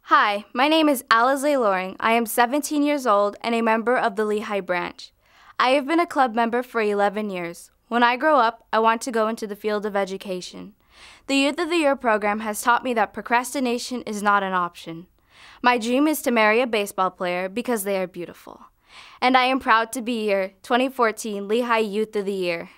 Hi, my name is Alaza. I am 17 years old and a member of the Lehi branch. I have been a club member for 11 years. When I grow up, I want to go into the field of education. The Youth of the Year program has taught me that procrastination is not an option. My dream is to marry a baseball player because they are beautiful. And I am proud to be your 2014 Lehi Youth of the Year.